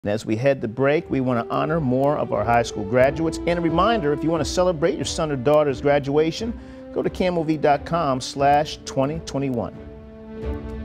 And as we head to break, we want to honor more of our high school graduates. And a reminder, if you want to celebrate your son or daughter's graduation, go to KMOV.com/2021.